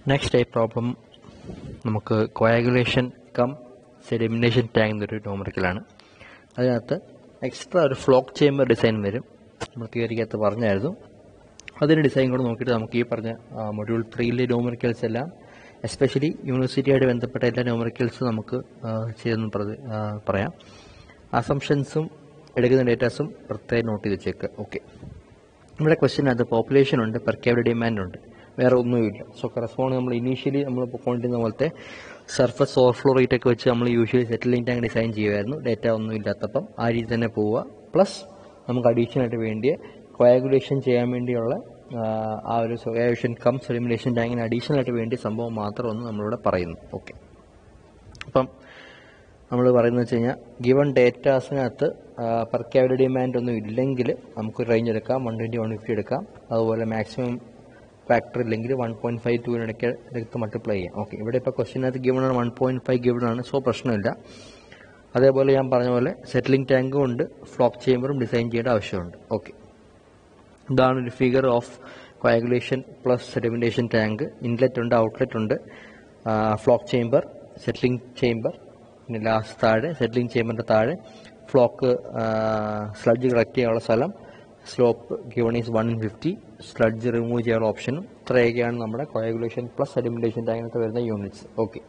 Next type problem നമുക്ക് coagulation cum sedimentation tank എന്നൊരു ന്യൂമറിക്കലാണ്. അതിനകത്ത് എക്സ്ട്രാ ഒരു ഫ്ലോക്ക് ചേമ്പർ ഡിസൈൻ വരും. നമ്മൾ തിയറിക്കകത്ത് പറഞ്ഞായിരുന്നു. അതിൻ്റെ ഡിസൈൻ കൂടെ നോക്കിയിട്ട് നമുക്ക് ഈ പറഞ്ഞ മൊഡ്യൂൾ 3ലെ ന്യൂമറിക്കൽസ് എല്ലാം എസ്പെഷ്യലി യൂണിവേഴ്സിറ്റിയായിട്ട് ബന്ധപ്പെട്ട എല്ലാ ന്യൂമറിക്കൽസും നമുക്ക് ചെയ്തെന്ന് പറയാം. അസംഷൻസും എടുക്കുന്ന ഡേറ്റാസും പ്രത്യേകം നോട്ട് ചെയ്ത് വെച്ചേക്കുക. ഓക്കെ, നമ്മുടെ ക്വസ്റ്റ്യനകത്ത് പോപ്പുലേഷൻ ഉണ്ട്, പെർ ക്യാപിറ്റൽ ഡിമാൻഡ് ഉണ്ട്, വേറെ ഒന്നുമില്ല. സോ കറസ്പോണ്ട് നമ്മൾ ഇനീഷ്യലി നമ്മൾ പോയിക്കൊണ്ടിരുന്ന പോലത്തെ സർഫസ് ഓവർഫ്ലോ റേറ്റ് ഒക്കെ വെച്ച് നമ്മൾ യൂഷ്വലി സെറ്റിലിംഗ് ടാങ്ക് ഡിസൈൻ ചെയ്യുമായിരുന്നു. ഡേറ്റ ഒന്നും ഇല്ലാത്തപ്പം ആ രീതി തന്നെ പോവുക. പ്ലസ് നമുക്ക് അഡീഷണലായിട്ട് വേണ്ടിയ കോയാഗുലേഷൻ ചെയ്യാൻ വേണ്ടിയുള്ള ആ ഒരു കോയാഗുലേഷൻ കം സെഡിമിനേഷൻ ടാങ്കിന് അഡീഷണലായിട്ട് വേണ്ടിയ സംഭവം മാത്രമാണ് നമ്മളിവിടെ പറയുന്നു. ഓക്കെ, അപ്പം നമ്മൾ പറയുന്നത് വെച്ച് കഴിഞ്ഞാൽ ഗിവൺ ഡേറ്റാസിനകത്ത് പെർ ക്യാപിറ്റൽ ഡിമാൻഡ് ഒന്നും ഇല്ലെങ്കിൽ നമുക്കൊരു റേഞ്ച് എടുക്കാം, 120 150 എടുക്കാം. അതുപോലെ മാക്സിമം ഫാക്ടർ ഇല്ലെങ്കിൽ 1.52 എടുത്ത് മൾട്ടിപ്ലൈ ചെയ്യാം. ഓക്കെ, ഇവിടെ ഇപ്പോൾ ക്വസ്റ്റ്യനകത്ത് ഗിവൺ ആണ് 1.5 ഗിവൺ ആണ്. സോ പ്രശ്നമില്ല. അതേപോലെ ഞാൻ പറഞ്ഞ പോലെ സെറ്റിലിംഗ് ടാങ്കും ഉണ്ട്, ഫ്ലോക്ക് ചേമ്പറും ഡിസൈൻ ചെയ്യേണ്ട ആവശ്യമുണ്ട്. ഓക്കെ, ഇതാണ് ഒരു figure of coagulation plus sedimentation tank. Inlet ഉണ്ട്, ഔട്ട്ലെറ്റ് ഉണ്ട്, ഫ്ലോക്ക് ചേമ്പർ, സെറ്റിലിംഗ് ചേമ്പർ, പിന്നെ ലാസ്റ്റ് താഴെ സെറ്റിലിംഗ് ചേമ്പറിൻ്റെ താഴെ ഫ്ലോക്ക് സ്ലഡ്ജ് കളക്ട് ചെയ്യാനുള്ള സ്ഥലം, slope given is 150, sludge remove ചെയ്യാനുള്ള ഓപ്ഷനും. ഇത്രയൊക്കെയാണ് നമ്മുടെ കോയാഗുലേഷൻ പ്ലസ് സെഡിമിനേഷൻ ടാങ്കിനകത്ത് വരുന്ന യൂണിറ്റ്സ്. ഓക്കെ,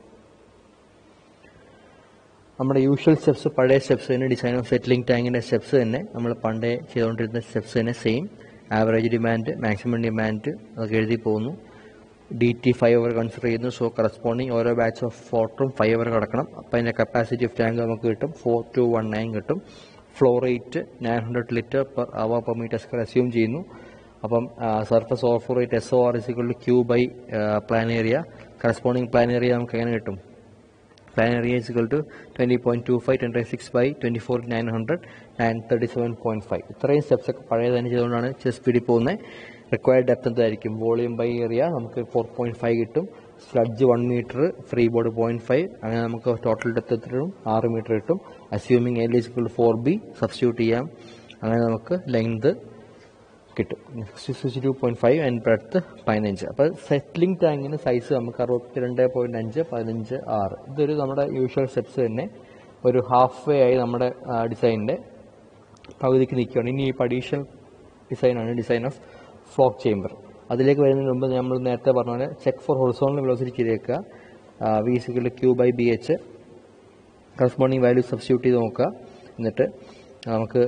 നമ്മുടെ യൂഷ്വൽ സ്റ്റെപ്സ് പഴയ സ്റ്റെപ്സ് തന്നെ, ഡിസൈൻ ഓഫ് സെറ്റിലിംഗ് ടാങ്കിൻ്റെ സ്റ്റെപ്സ് തന്നെ നമ്മൾ പണ്ടേ ചെയ്തുകൊണ്ടിരുന്ന സ്റ്റെപ്സ് തന്നെ same. Average demand, maximum demand അതൊക്കെ എഴുതി പോകുന്നു. DT 5 അവർ കൺസിഡർ ചെയ്യുന്നു. സോ കറസ്പോണ്ടിങ് ഓരോ ബാച്ച് ഓഫ് വാട്ടറും 5 അവർ കിടക്കണം. അപ്പം അതിൻ്റെ കപ്പാസിറ്റി ഓഫ് ടാങ്ക് നമുക്ക് കിട്ടും 4219 കിട്ടും. Flow rate 900 litre per hour per metre square assume ചെയ്യുന്നു. അപ്പം surface overflow rate SOR = Q by plan area. Corresponding plan area നമുക്ക് എങ്ങനെ കിട്ടും? Plan area = 20.25 10⁻⁶ by 24 900 937.5. ഇത്രയും സ്റ്റെപ്സ് ഒക്കെ പഴയ തന്നെ ചെയ്തുകൊണ്ടാണ് സ്പീഡിൽ പോകുന്നത്. റിക്വയർഡ് ഡെപ്ത് എന്തായിരിക്കും? വോളിയം ബൈ ഏരിയ നമുക്ക് 4.5 കിട്ടും. സ്ലഡ്ജ് 1 മീറ്റർ, ഫ്രീ ബോർഡ് 0.5, അങ്ങനെ നമുക്ക് ടോട്ടൽ ഡെപ്ത് എത്ര കിട്ടും? 6 മീറ്റർ കിട്ടും. അസ്യൂമിങ് ഏരിയ = 4B സബ്സ്റ്റിറ്റ്യൂട്ട് ചെയ്യാം. അങ്ങനെ നമുക്ക് ലെങ്ത് കിട്ടും 62.5 ആൻഡ് ബ്രെഡ്ത്ത് 15. അപ്പോൾ സെറ്റിലിംഗ് ടാങ്കിന് സൈസ് നമുക്ക് 62.5 15 6. ഇതൊരു നമ്മുടെ യൂഷ്വൽ സ്റ്റെപ്സ് തന്നെ ഒരു ഹാഫ് വേ ആയി നമ്മുടെ ഡിസൈനിൻ്റെ പകുതിക്ക് നിൽക്കുകയാണ്. ഇനി ഈ അഡീഷണൽ ഡിസൈനാണ് ഡിസൈൻ ഓഫ് ഫ്ലോക്ക് ചേമ്പർ. അതിലേക്ക് വരുന്നതിന് മുമ്പ് നമ്മൾ നേരത്തെ പറഞ്ഞ പോലെ ചെക്ക് ഫോർ ഹൊറിസോണ്ടൽ വെലോസിറ്റി ചെയ്തേക്കുക. V = Q by BH. Corresponding value substitute ചെയ്ത് നോക്കുക. എന്നിട്ട് നമുക്ക്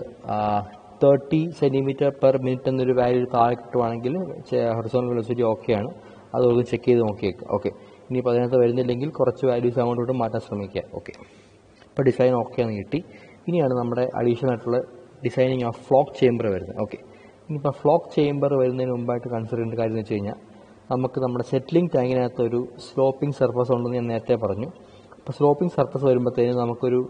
30 cm/min എന്നൊരു വാല്യൂ താഴെ കിട്ടുവാണെങ്കിൽ ഹൊറിസോണ്ടൽ വെലോസിറ്റി ഓക്കെയാണ്. അതൊക്കെ ചെക്ക് ചെയ്ത് നോക്കിയേക്കുക. ഓക്കെ, ഇനിയിപ്പോൾ അതിനകത്ത് വരുന്നില്ലെങ്കിൽ കുറച്ച് വാല്യൂസ് അങ്ങോട്ടോട്ട് മാറ്റാൻ ശ്രമിക്കുക. ഓക്കെ, ഇപ്പോൾ ഡിസൈൻ ഓക്കെയാണ് കിട്ടി. ഇനിയാണ് നമ്മുടെ അഡീഷണൽ ആയിട്ടുള്ള ഡിസൈനിങ് ഓഫ് ഫ്ലോക്ക് ചേമ്പർ വരുന്നത്. ഓക്കെ, ഇനിയിപ്പോൾ ഫ്ലോക്ക് ചേമ്പർ വരുന്നതിന് മുമ്പായിട്ട് കൺസിഡർ ചെയ്യേണ്ട കാര്യം എന്ന് വെച്ച് കഴിഞ്ഞാൽ നമുക്ക് നമ്മുടെ സെറ്റിലിംഗ് ടാങ്കിനകത്ത് ഒരു സ്ലോപ്പിംഗ് സർഫസ് ഉണ്ടെന്ന് ഞാൻ നേരത്തെ പറഞ്ഞു. അപ്പോൾ സ്ലോപ്പിംഗ് സർഫസ് വരുമ്പോഴത്തേനും നമുക്കൊരു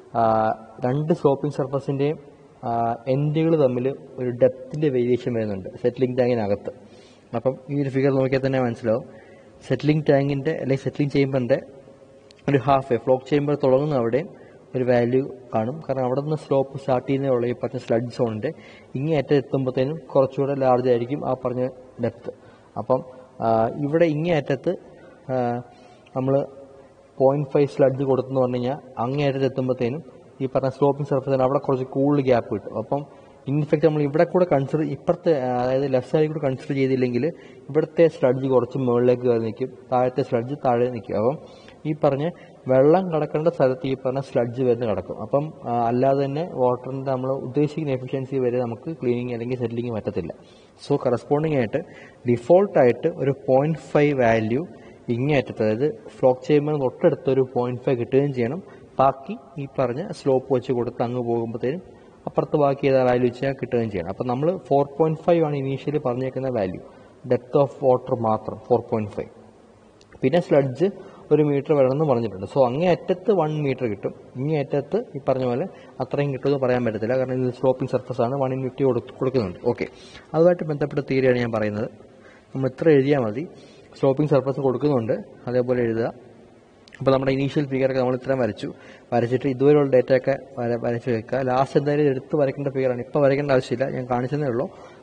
2 സ്ലോപ്പിംഗ് സർഫസിൻ്റെയും എൻഡുകൾ തമ്മിൽ ഒരു ഡെപ്തിൻ്റെ വേരിയേഷൻ വരുന്നുണ്ട് സെറ്റിലിംഗ് ടാങ്കിനകത്ത്. അപ്പം ഈ ഒരു ഫിഗർ നോക്കിയാൽ തന്നെ മനസ്സിലാവും. സെറ്റിലിംഗ് ടാങ്കിൻ്റെ അല്ലെങ്കിൽ സെറ്റിലിംഗ് ചേമ്പറിൻ്റെ ഒരു ഹാഫ് ഫ്ലോക്ക് ചേമ്പർ തുടങ്ങുന്ന അവിടെ ഒരു വാല്യൂ കാണും. കാരണം അവിടെ നിന്ന് സ്ലോപ്പ് സ്റ്റാർട്ട് ചെയ്യുന്നതിനുള്ള ഈ പറഞ്ഞ സ്ലഡ്ജ് സോണിൻ്റെ ഇങ്ങേ അറ്റം എത്തുമ്പോഴത്തേനും കുറച്ചുകൂടെ ലാർജ് ആയിരിക്കും ആ പറഞ്ഞ ഡെപ്ത്. അപ്പം ഇവിടെ ഇങ്ങേ അറ്റത്ത് നമ്മൾ 0.5 സ്ലഡ്ജ് കൊടുത്തെന്ന് പറഞ്ഞു കഴിഞ്ഞാൽ അങ്ങേ അറ്റത്ത് എത്തുമ്പോഴത്തേനും ഈ പറഞ്ഞ സ്ലോപ്പിംഗ് സർഫസിന് അവിടെ കുറച്ച് കൂടുതൽ ഗ്യാപ്പ് കിട്ടും. അപ്പം ഇൻഫാക്ട് നമ്മൾ ഇവിടെ കൂടെ കൺസിഡർ ഇപ്പുറത്തെ അതായത് ലെഫ്റ്റ് സൈഡിൽ കൂടെ കൺസിഡർ ചെയ്തില്ലെങ്കിൽ ഇവിടുത്തെ സ്ലഡ്ജ് കുറച്ച് മുകളിലേക്ക് കയറി നിൽക്കും, താഴത്തെ സ്ലഡ്ജ് താഴെ നിൽക്കും. അപ്പം ഈ പറഞ്ഞ വെള്ളം കിടക്കേണ്ട സ്ഥലത്ത് ഈ പറഞ്ഞ സ്ലഡ്ജ് വരുന്ന കിടക്കും. അപ്പം അല്ലാതെ തന്നെ വാട്ടറിൻ്റെ നമ്മൾ ഉദ്ദേശിക്കുന്ന എഫിഷ്യൻസി വരെ നമുക്ക് ക്ലീനിങ് അല്ലെങ്കിൽ സെറ്റിലിംഗ് പറ്റത്തില്ല. സോ കറസ്പോണ്ടിങ് ആയിട്ട് ഡിഫോൾട്ടായിട്ട് ഒരു 0.5 വാല്യൂ ഇങ്ങേ അറ്റത്ത്, അതായത് ഫ്ലോക്ക് ചേമ്പറിന് തൊട്ടടുത്തൊരു 0.5 കിട്ടുകയും ചെയ്യണം. ബാക്കി ഈ പറഞ്ഞ സ്ലോപ്പ് വെച്ച് കൊടുത്ത് അങ്ങ് പോകുമ്പോഴത്തേനും അപ്പുറത്ത് ബാക്കി ഏതാ വാല്യൂ വെച്ചാൽ കിട്ടുകയും ചെയ്യണം. അപ്പം നമ്മൾ 4.5 ആണ് ഇനീഷ്യലി പറഞ്ഞേക്കുന്ന വാല്യൂ. ഡെപ്ത് ഓഫ് വാട്ടർ മാത്രം 4.5. പിന്നെ സ്ലഡ്ജ് 1 മീറ്റർ വരണമെന്ന് പറഞ്ഞിട്ടുണ്ട്. സോ അങ്ങേ അറ്റത്ത് 1 മീറ്റർ കിട്ടും. ഇങ്ങേ അറ്റത്ത് ഈ പറഞ്ഞ പോലെ അത്രയും കിട്ടുമെന്ന് പറയാൻ പറ്റത്തില്ല. കാരണം ഇത് സ്ലോപ്പിംഗ് സർഫസ് ആണ്, 1/50 കൊടുക്കുന്നുണ്ട്. ഓക്കെ, അതുമായിട്ട് ബന്ധപ്പെട്ട തിയറിയാണ് ഞാൻ പറയുന്നത്. നമ്മൾ ഇത്ര എഴുതിയാൽ മതി. സ്ലോപ്പിംഗ് സർഫസ് കൊടുക്കുന്നുണ്ട്, അതേപോലെ എഴുതുക. അപ്പോൾ നമ്മുടെ ഇനീഷ്യൽ ഫിഗറൊക്കെ നമ്മൾ ഇത്രയും വരച്ചിട്ട് ഇതുവരെയുള്ള ഡേറ്റയൊക്കെ വരച്ച് വെക്കുക. ലാസ്റ്റ് എന്തായാലും എടുത്ത് വരയ്ക്കേണ്ട ഫിഗറാണ്. ഇപ്പോൾ വരയ്ക്കേണ്ട ആവശ്യമില്ല, ഞാൻ കാണിച്ചതേ ഉള്ളൂ.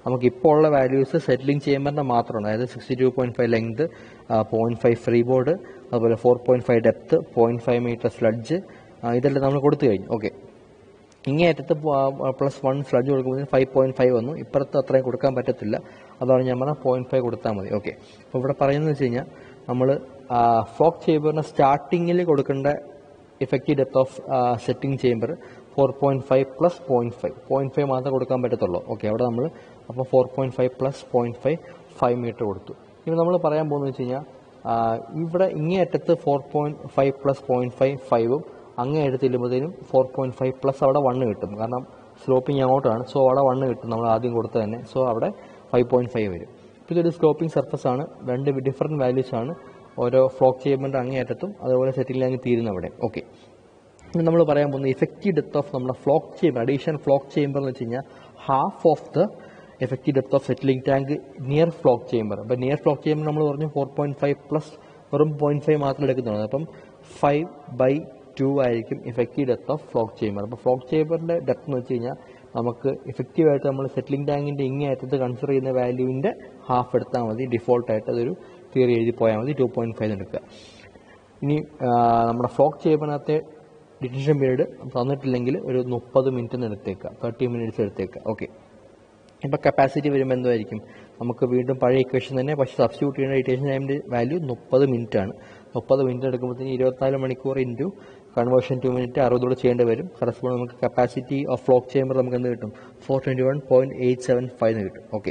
നമുക്ക് ഇപ്പോൾ ഉള്ള വാല്യൂസ് സെറ്റിലിംഗ് ചേമ്പറിൻ്റെ മാത്രമാണ്. അതായത് 62.5 ലെങ്ത്, 0.5 ഫ്രീ ബോർഡ്, അതുപോലെ 4.5 ഡെപ്ത്, 0.5 മീറ്റർ സ്ലഡ്ജ്, ഇതെല്ലാം നമ്മൾ കൊടുത്തു കഴിഞ്ഞു. ഓക്കെ, ഇങ്ങേയറ്റത്ത് +1 സ്ലഡ്ജ് കൊടുക്കുമ്പോൾ 5.5 വന്നു. ഇപ്പുറത്ത് അത്രയും കൊടുക്കാൻ പറ്റത്തില്ല, അതാണ് ഞാൻ പറഞ്ഞാൽ 0.5 കൊടുത്താൽ മതി. ഓക്കെ, അപ്പോൾ ഇവിടെ പറയുന്നത് വെച്ച് കഴിഞ്ഞാൽ നമ്മൾ ഫ്ലോക്ക് ചേമ്പറിന് സ്റ്റാർട്ടിങ്ങിൽ കൊടുക്കേണ്ട effective depth of setting chamber 4.5 + 0.5, 0.5 മാത്രമേ കൊടുക്കാൻ പറ്റത്തുള്ളൂ. ഓക്കെ, അവിടെ നമ്മൾ അപ്പോൾ 4.5 + 0.5 5 മീറ്റർ കൊടുത്തു. ഇനി നമ്മൾ പറയാൻ പോകുന്നത് വെച്ച് കഴിഞ്ഞാൽ ഇവിടെ ഇങ്ങേയറ്റത്ത് 4.5 + 0.5 5ഉം അങ്ങേയറ്റത്ത് ചെല്ലുമ്പോഴത്തേനും 4.5 + അവിടെ 1 കിട്ടും. കാരണം സ്ലോപ്പിംഗ് അങ്ങോട്ടാണ്, സോ അവിടെ 1 കിട്ടും നമ്മൾ ആദ്യം കൊടുത്തത് തന്നെ. സോ അവിടെ 5.5 വരും. ഇപ്പോൾ ഇതൊരു സ്ലോപ്പിംഗ് സർഫസ് ആണ്, രണ്ട് ഡിഫറെൻറ്റ് വാല്യൂസ് ആണ് ഓരോ ഫ്ലോക്ക് ചേമ്പറിൻ്റെ അങ്ങേയറ്റത്തും അതുപോലെ സെറ്റിംഗ് ലാങ് തീരുന്ന അവിടെ. ഓക്കെ, ഇനി നമ്മൾ പറയാൻ പോകുന്നത് ഇഫക്റ്റീവ് ഡെപ്ത് ഓഫ് നമ്മുടെ floc chamber, additional floc chamber എന്ന് വെച്ച് കഴിഞ്ഞാൽ half of the effective depth of settling tank near floc chamber. അപ്പോൾ നിയർ ഫ്ലോക്ക് ചേമ്പർ നമ്മൾ പറഞ്ഞു 4.5 + വെറും 0.5 മാത്രം എടുക്കുന്നുള്ളൂ. അപ്പം 5/2 ആയിരിക്കും effective depth of floc chamber. അപ്പോൾ ഫ്ലോക്ക് ചേമ്പറിൻ്റെ ഡെപ്ത് എന്ന് വെച്ച് കഴിഞ്ഞാൽ നമുക്ക് ഇഫക്റ്റീവായിട്ട് നമ്മൾ സെറ്റിലിംഗ് ടാങ്കിൻ്റെ ഇങ്ങേയറ്റത്ത് കൺസിഡർ ചെയ്യുന്ന വാല്യൂവിൻ്റെ ഹാഫ് എടുത്താൽ മതി. ഡിഫോൾട്ടായിട്ട് അതൊരു തിയറി എഴുതി പോയാൽ മതി, 2.5 എടുക്കുക. ഇനി നമ്മുടെ ഫ്ലോക്ക് ചേമ്പറിനകത്തെ ഡിറ്റൻഷൻ പീരീഡ് തന്നിട്ടില്ലെങ്കിൽ ഒരു 30 മിനിറ്റ് എടുത്തേക്കുക, 30 മിനിറ്റ്സ് എടുത്തേക്കുക. ഓക്കെ, ഇപ്പോൾ കപ്പാസിറ്റി വരുമ്പോൾ എന്തായിരിക്കും, നമുക്ക് വീണ്ടും പഴയ ഇക്വേഷൻ തന്നെ, പക്ഷേ സബ്സ്റ്റിറ്റ്യൂട്ട് ചെയ്യുന്ന ഡിറ്റൻഷൻ ടൈമിൻ്റെ വാല്യൂ 30 മിനിറ്റ് ആണ്. 30 മിനിറ്റ് എടുക്കുമ്പോഴത്തേന് 24 മണിക്കൂർ ഇൻറ്റു കൺവേർഷൻ 2 മിനിറ്റ് 60 ചെയ്യേണ്ടി വരും. കറസ്പോണ്ട് നമുക്ക് കപ്പാസിറ്റി ഓഫ് ഫ്ലോക്ക് ചേമ്പർ നമുക്ക് എന്ത് കിട്ടും, 421.875 കിട്ടും. ഓക്കെ,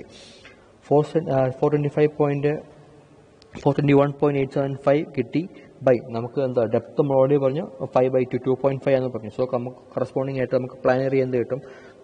421.875 കിട്ടി ബൈ നമുക്ക് എന്താ ഡെപ്ത് മോഡി പറഞ്ഞു 5/2 2.5 എന്ന് പറഞ്ഞു. സോ നമുക്ക് കറസ്പോണ്ടിങ് ആയിട്ട് നമുക്ക് പ്ലാനറി എന്ത് കിട്ടും,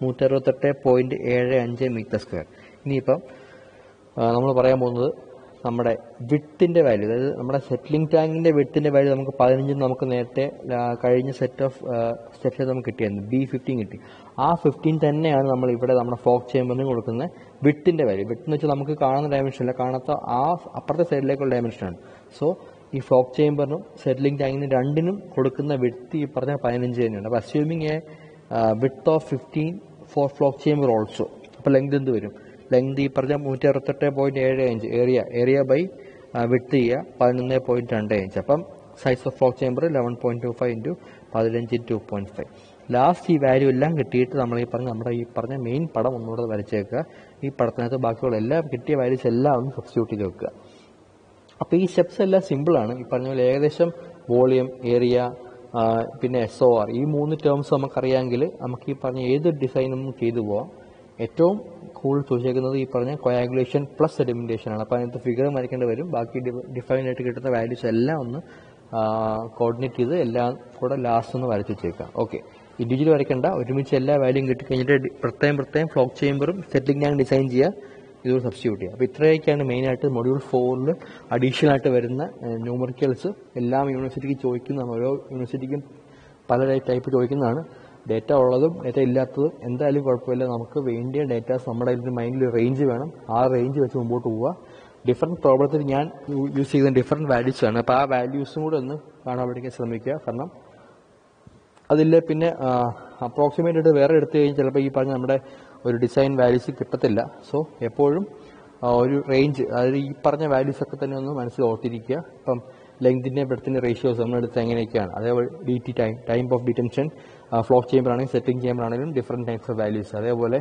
168.75 മീറ്റർ സ്ക്വയർ. ഇനിയിപ്പം നമ്മൾ പറയാൻ പോകുന്നത് നമ്മുടെ വിട്ടിൻ്റെ വാല്യൂ, അതായത് നമ്മുടെ സെറ്റിലിംഗ് ടാങ്കിൻ്റെ വിട്ടിൻ്റെ വാല്യൂ നമുക്ക് 15 നമുക്ക് നേരത്തെ കഴിഞ്ഞ സെറ്റ് ഓഫ് സ്റ്റെപ്സ് നമുക്ക് കിട്ടിയായിരുന്നു, B15 കിട്ടി. ആ 15 തന്നെയാണ് നമ്മൾ ഇവിടെ നമ്മുടെ ഫ്ലോക്ക് ചേമ്പറിന് കൊടുക്കുന്ന വിട്ടിൻ്റെ വാല്യൂ. വിട്ട് എന്ന് വെച്ചാൽ നമുക്ക് കാണുന്ന ഡയമെൻഷൻ അല്ല, കാണാത്ത ആ അപ്പുറത്തെ സൈഡിലേക്കുള്ള ഡയമെൻഷനാണ്. സോ ഈ ഫ്ലോക്ക് ചേമ്പറിനും സെറ്റിലിംഗ് ടാങ്കിനും രണ്ടിനും കൊടുക്കുന്ന വിട്ട് ഈ പറഞ്ഞ 15 തന്നെയാണ്. അപ്പോൾ assuming a width of 15 for floc chamber also. അപ്പോൾ ലെങ്ത് എന്ത് വരും, ലെങ്ത് ഈ പറഞ്ഞ 168.75 ഏരിയ ബൈ വിട്ട് ചെയ്യുക 11.25. അപ്പം size of floc chamber 11.25 × 15 × 2.5. Last ഈ വാല്യൂ എല്ലാം കിട്ടിയിട്ട് നമ്മൾ നമ്മുടെ ഈ പറഞ്ഞ മെയിൻ പടം ഒന്നുകൂടെ വരച്ചേക്കുക. ഈ പടത്തിനകത്ത് ബാക്കിയുള്ള എല്ലാം കിട്ടിയ വാല്യൂസ് എല്ലാം ഒന്ന് സബ്സ്റ്റിറ്റ്യൂട്ട് ചെയ്ത് വെക്കുക. അപ്പോൾ ഈ സ്റ്റെപ്സ് എല്ലാം സിമ്പിളാണ്. ഈ പറഞ്ഞ പോലെ ഏകദേശം വോളിയം, ഏരിയ, പിന്നെ SOR ഈ 3 ടേംസ് നമുക്കറിയാമെങ്കിൽ നമുക്ക് ഈ പറഞ്ഞ ഏത് ഡിസൈനും ചെയ്തു പോവാം. ഏറ്റവും കൂടുതൽ ചോദിച്ചേക്കുന്നത് ഈ പറഞ്ഞ കൊയാഗുലേഷൻ പ്ലസ് സെഡിമെന്റേഷൻ ആണ്. അപ്പോൾ അതിനകത്ത് ഫിഗർ വരയ്ക്കേണ്ടി വരും. ബാക്കി ഡിഫൈൻ ആയിട്ട് കിട്ടുന്ന വാല്യൂസ് എല്ലാം ഒന്ന് കോർഡിനേറ്റ് ചെയ്ത് എല്ലാം കൂടെ ലാസ്റ്റ് ഒന്ന് വരച്ച് വെച്ചേക്കാം. ഓക്കെ, ഇൻഡിവിജ്വൽ വരയ്ക്കേണ്ട, ഒരുമിച്ച് എല്ലാ വാല്യൂയും കിട്ടിക്കഴിഞ്ഞിട്ട് പ്രത്യേകം ഫ്ലോക്ക് ചേമ്പറും സെറ്റിലിംഗ് ടാങ്ക് ഡിസൈൻ ചെയ്യുക, ഇതൊരു സബ്സ്റ്റിറ്റ്യൂട്ട് ചെയ്യുക. അപ്പോൾ ഇത്രയൊക്കെയാണ് മെയിനായിട്ട് മൊഡ്യൂൾ 4 അഡീഷണൽ ആയിട്ട് വരുന്ന ന്യൂമറിക്കൽസ്. എല്ലാം യൂണിവേഴ്സിറ്റിക്ക് ചോദിക്കുന്നതാണ്, ഓരോ യൂണിവേഴ്സിറ്റിക്കും പല ടൈപ്പ് ചോദിക്കുന്നതാണ്. ഡേറ്റ ഉള്ളതും ഡേറ്റ ഇല്ലാത്തതും എന്തായാലും കുഴപ്പമില്ല, നമുക്ക് വേണ്ടിയ ഡേറ്റാസ് നമ്മുടെ മൈൻഡിൽ റേഞ്ച് വേണം. ആ റേഞ്ച് വെച്ച് മുമ്പോട്ട് പോവുക. ഡിഫറെൻറ്റ് പ്രോബ്ലത്തിൽ ഞാൻ യൂസ് ചെയ്യുന്ന ഡിഫറെൻറ്റ് വാല്യൂസ് ആണ്. അപ്പോൾ ആ വാല്യൂസും കൂടെ ഒന്ന് കാണാൻ പഠിക്കാൻ ശ്രമിക്കുക. കാരണം അതിൽ പിന്നെ അപ്രോക്സിമേറ്റ് ആയിട്ട് വേറെ എടുത്തു കഴിഞ്ഞാൽ ചിലപ്പോൾ ഈ പറഞ്ഞ നമ്മുടെ ഒരു ഡിസൈൻ വാല്യൂസ് കിട്ടത്തില്ല. സോ എപ്പോഴും ഒരു റേഞ്ച്, അതായത് ഈ പറഞ്ഞ വാല്യൂസൊക്കെ തന്നെ ഒന്ന് മനസ്സിൽ ഓർത്തിരിക്കുക. ഇപ്പം ലെങ്തിൻ്റെ ബ്രെഡ്ത്തിൻ്റെ റേഷ്യോസ് നമ്മളെടുത്ത് എങ്ങനെയൊക്കെയാണ്, അതേപോലെ DT time of detention, floc chamber ആണെങ്കിലും സെറ്റിംഗ് ചേമ്പർ ആണെങ്കിലും ഡിഫറെൻറ്റ് ടൈപ്സ് ഓഫ് വാല്യൂസ്. അതേപോലെ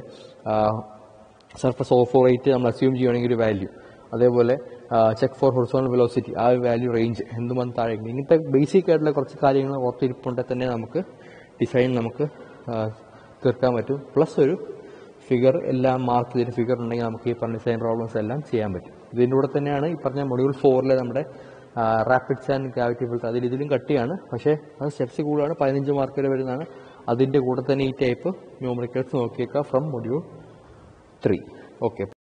സർഫസ് ഓഫ് റേറ്റ് നമ്മൾ അസ്യൂം ചെയ്യുകയാണെങ്കിൽ ഒരു വാല്യൂ, അതേപോലെ ചെക്ക് ഫോർ ഹൊറിസോണൽ വെലോസിറ്റി, ആ ഒരു വാല്യൂ റേഞ്ച് എന്തുമാത്രം താഴെ. ഇങ്ങനത്തെ ബേസിക് ആയിട്ടുള്ള കുറച്ച് കാര്യങ്ങൾ ഓർത്തിരിപ്പുണ്ടെങ്കിൽ തന്നെ നമുക്ക് ഡിസൈൻ നമുക്ക് തീർക്കാൻ പറ്റും. പ്ലസ് ഒരു ഫിഗർ എല്ലാം മാർക്ക് ചെയ്തൊരു ഫിഗർ ഉണ്ടെങ്കിൽ നമുക്ക് ഈ പറഞ്ഞ ഡിസൈൻ പ്രോബ്ലംസ് എല്ലാം ചെയ്യാൻ പറ്റും. ഇതിൻ്റെ കൂടെ തന്നെയാണ് ഈ പറഞ്ഞ മൊഡ്യൂൾ 4 നമ്മുടെ റാപ്പിഡ്സ് ആൻഡ് ഗ്രാവിറ്റി ഫിൽട്ടർ. ഇതിലും കട്ടിയാണ്, പക്ഷേ അത് സ്റ്റെപ്സ് കൂടുതലാണ്, 15 മാർക്ക് വരെ വരുന്നതാണ്. അതിൻ്റെ കൂടെ തന്നെ ഈ ടൈപ്പ് ന്യൂമറിക്കൽസ് നോക്കിയേക്കാം ഫ്രം മൊഡ്യൂൾ 3. ഓക്കെ.